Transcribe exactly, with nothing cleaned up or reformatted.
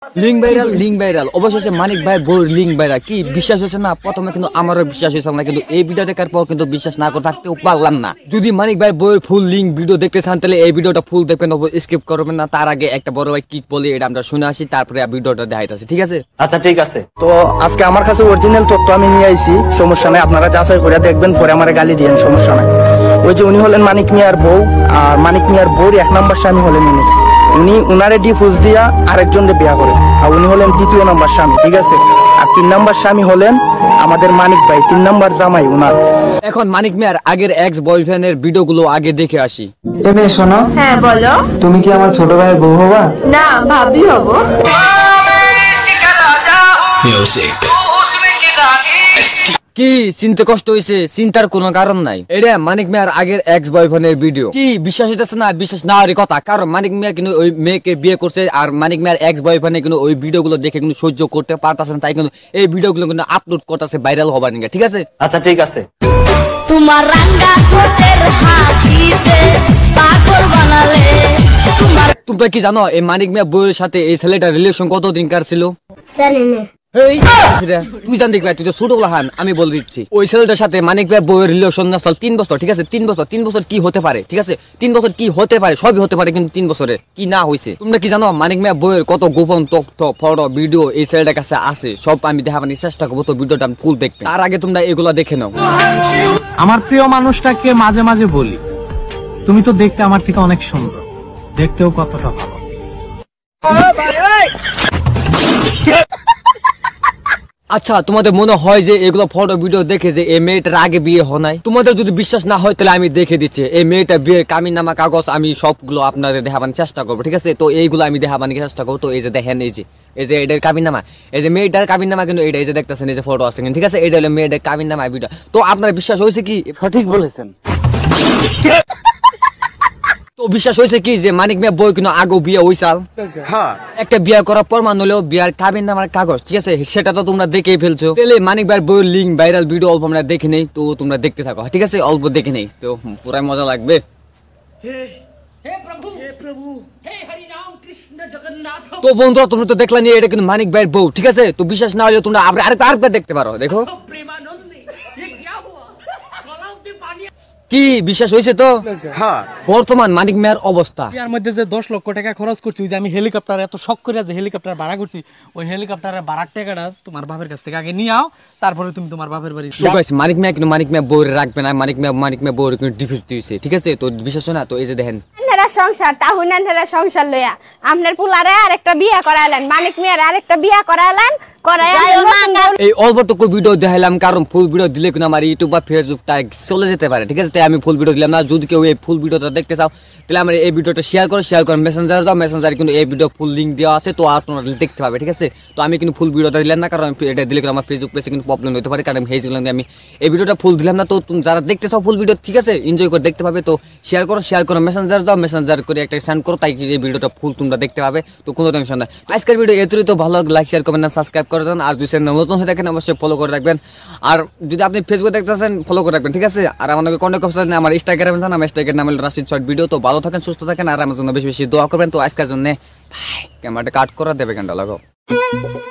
Link viral link viral অবশেষে মানিক ভাই বউর লিঙ্ক ভাইরাল। কি বিশ্বাস হচ্ছে না? প্রথমে কিন্তু আমারও বিশ্বাস হয়েছিল না, কিন্তু এই ভিডিও দেখার পর কিন্তু বিশ্বাস না করে থাকতেও পারলাম না। যদি মানিক ভাই বউর ফুল লিঙ্ক ভিডিও দেখতে চান তাহলে এই ভিডিওটা ফুল দেখবেন, স্কিপ করবেন না। তার আগে একটা বড় ভাই কি বলে এটা আমরা শুনে আসি, তারপরে ভিডিওটা দেখাইতেছি, ঠিক আছে? আচ্ছা ঠিক আছে। তো আজকে আমার কাছে অরিজিনাল তথ্য আমি নিয়ে আইছি, সমস্যা নাই, আপনারা যাচাই করে দেখবেন, পরে আমার গালি দিয়েন, সমস্যা নাই। ওই যে উনি হলেন মানিক মিয়ার বউ, আর মানিক মিয়ার বউর এক নাম্বার স্বামী হলেন উনি। উনি উনারে ডিভোর্স দিয়া আরেকজনকে বিয়া করেন, আর উনি হলেন দ্বিতীয় নাম্বার স্বামী, ঠিক আছে? আর তিন নাম্বার স্বামী হলেন আমাদের মানিক ভাই, তিন নাম্বার জামাই উনার। এখন মানিক মিয়ার আগের এক্স বয়ফ্রেন্ডের ভিডিওগুলো আগে দেখে আসি। এমে শোনো। হ্যাঁ বলো। তুমি কি আমার ছোট ভাইয়ের বউ হবা? না, ভাবি হব। মিউজিক কি চিন্তা কষ্ট হয়েছে? চিন্তার কোনো কারণ নাই। এটা মানিক মিয়ার আগের এক্স বয়ফ্রেন্ডের ভিডিও। কি বিশ্বাস হইতেছে না? বিশ্বাস না হওয়ারই কথা, কারণ মানিক মিয়া কিন্তু ওই মেয়েকে বিয়ে করছে, আর মানিক মিয়ার এক্স বয়ফ্রেন্ড কিন্তু ওই ভিডিওগুলো দেখে কিন্তু সহ্য করতে পারতেছে না, তাই কিন্তু এই ভিডিওগুলো কিন্তু আপলোড করতেছে ভাইরাল হবার নিয়ে, ঠিক আছে? আচ্ছা ঠিক আছে। তোমার রাঙ্গা ঠোঁটের হাসিতে পাগল বানালে তোমার। তোমরা কি জানো এই মানিক মিয়া বউয়ের সাথে এই ছেলেটার রিলেশন কতদিন কার ছিল? জানি না। তুই জান দেখলা, তুই তো ছোট হান, আমি বলে দিচ্ছি। ওই ছেলেটার সাথে মানিক ভাই বউয়ের রিলেশন আসল তিন বছর, ঠিক আছে? তিন বছর তিন বছর কি হতে পারে, ঠিক আছে? তিন বছর কি হতে পারে, সবই হতে পারে, কিন্তু তিন বছরে কি না হয়েছে তোমরা কি জানো? মানিক ভাই বউয়ের কত গোপন তথ্য, ফটো, ভিডিও এই ছেলেটার কাছে আছে, সব আমি দেখাবার চেষ্টা করবো, তো ভিডিওটা ফুল দেখবে। তার আগে তোমরা এগুলা দেখে নাও। আমার প্রিয় মানুষটাকে মাঝে মাঝে বলি, তুমি তো দেখতে আমার থেকে অনেক সুন্দর, দেখতেও কতটা ভালো। আচ্ছা, তোমাদের মনে হয় যে এগুলো ফটো ভিডিও দেখে যে এই মেয়েটার আগে বিয়ে হয় নাই? তোমাদের যদি বিশ্বাস না হয় তাহলে আমি দেখে দিচ্ছি এই মেয়েটার বিয়ের কামিনামা কাগজ, আমি সবগুলো আপনাদের দেখাবার চেষ্টা করবো, ঠিক আছে? তো এইগুলো আমি দেখাবার চেষ্টা করবো। তো এই যে দেখেন, এই যে এই যে এটার কামিনামা, এই যে মেয়েটার কামিনামা, কিন্তু এটা এই যে দেখতেছেন, এই যে ফটো আছে, ঠিক আছে? এটা হলো মেয়েটার কামিনামা ভিডিও। তো আপনার বিশ্বাস হয়েছে কি? সঠিক বলেছেন। তো বিশ্বাস হয়েছে কি যে মানিক মিয়া বই কিন্তু আগেও বিয়ে হইছাল? হ্যাঁ, একটা বিয়ে করার প্রমাণ হলেও বিয়ার কাবিননামার কাগজ, ঠিক আছে? সেটা তো তোমরা দেখেই ফেলছো। তাহলে মানিক ভাইয়ের বইয়ের লিঙ্ক ভাইরাল ভিডিও অল্প আমরা দেখে নেই, তো তোমরা দেখতে থাকো, ঠিক আছে? অল্প দেখে নেই, তো পুরাই মজা লাগবে। তো বন্ধুরা, তোমরা তো দেখলা নিয়ে এটা কিন্তু মানিক ভাইয়ের বউ, ঠিক আছে? তো বিশ্বাস না হলে তোমরা আরেকটা আরেকবার দেখতে পারো, দেখো। কি বিশ্বাস হয়েছে তো? হ্যাঁ। বর্তমান মানিক মিয়ার অবস্থা, এর মধ্যে যে দশ লক্ষ টাকা খরচ করছি, যে আমি হেলিকপ্টার এত শখ করে যে হেলিকপ্টার ভাড়া করছি, ওই হেলিকপ্টারের ভাড়ার টাকাটা তোমার বাপের কাছ থেকে আগে নিয়ে আও, তারপরে তুমি তোমার বাপের বাড়ি। মানিক মিয়া কিন্তু মানিক মিয়া বউরে রাখবে না, মানিক মিয়া মানিক মিয়া বউরে কিন্তু ডিভোর্স দিয়েছে, ঠিক আছে? তো বিশ্বাস হয় না? তো এই যে দেখেন সংসার তাহুনান সংসার লইয়া আপনার পুলারে আরেকটা বিয়া করাইলেন, মানিক মিয়ার আরেকটা বিয়া করাইলেন। এই অল্পটুকু ভিডিও দেখাইলাম কারণ ফুল ভিডিও দিলে কিন্তু আমার ইউটিউব বা ফেসবুকটা চলে যেতে পারে, ঠিক আছে? তাই আমি ফুল ভিডিও দিলাম না। যদি কেউ এই ফুল ভিডিওটা দেখতে চাও তাহলে আমার এই ভিডিওটা শেয়ার করো, শেয়ার করো মেসেঞ্জারে যাও, মেসেঞ্জারে কিন্তু এই ভিডিও ফুল লিঙ্ক দেওয়া আছে, তো আপনারা দেখতে পাবে, ঠিক আছে? তো আমি কিন্তু ফুল ভিডিওটা দিলাম না, কারণ এটা দিলে কিন্তু আমার ফেসবুক পেজে কিন্তু প্রবলেম হতে পারে, কারণ হেজগুলো আমি এই ভিডিওটা ফুল দিলাম না। তো তুমি যারা দেখতে চাও ফুল ভিডিও, ঠিক আছে, এনজয় করে দেখতে পাবে। তো শেয়ার করো, শেয়ার করো মেসেঞ্জারে যাও, মেসেঞ্জার করে একটা সেন্ড করো, তাই এই ভিডিওটা ফুল তোমরা দেখতে পাবে। তো কোনো টেনশন নাই। আজকের ভিডিও এতই, তো ভালো লাইক শেয়ার করবেন না, সাবস্ক্রাইব করে দেন, আর যদি নতুন হয়ে থাকেন অবশ্যই ফলো করে রাখবেন। আর যদি আপনি ফেসবুকে দেখতেছেন ফলো করে রাখবেন, ঠিক আছে? আর আমাকে কন্ট্যাক্ট করতে আমার ইনস্টাগ্রামে যান, আমার ইনস্টাগ্রাম নাম হলো রাশিদ শর্ট ভিডিও। তো ভালো থাকেন, সুস্থ থাকেন, আর আমার জন্য বেশি বেশি দোয়া করবেন। তো আজকের জন্য ভাই ক্যামেরাটা কাট করে দেবে, কেনটা লাগাও।